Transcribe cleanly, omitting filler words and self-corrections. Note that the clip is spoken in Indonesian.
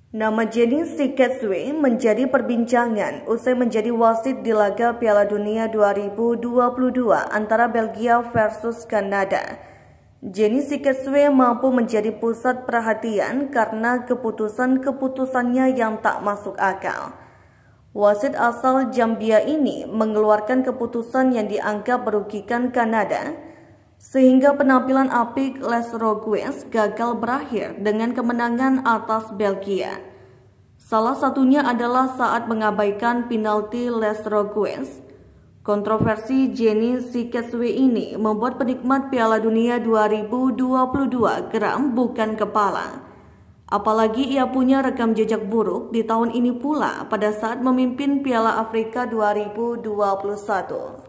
Nama Jenny Siketswe menjadi perbincangan usai menjadi wasit di laga Piala Dunia 2022 antara Belgia versus Kanada. Jenny Siketswe mampu menjadi pusat perhatian karena keputusan-keputusannya yang tak masuk akal. Wasit asal Zambia ini mengeluarkan keputusan yang dianggap merugikan Kanada, sehingga penampilan apik Les Rouges gagal berakhir dengan kemenangan atas Belgia. Salah satunya adalah saat mengabaikan penalti Les Rouges. Kontroversi Jenny Siketswe ini membuat penikmat Piala Dunia 2022 geram bukan kepala. Apalagi ia punya rekam jejak buruk di tahun ini pula pada saat memimpin Piala Afrika 2021.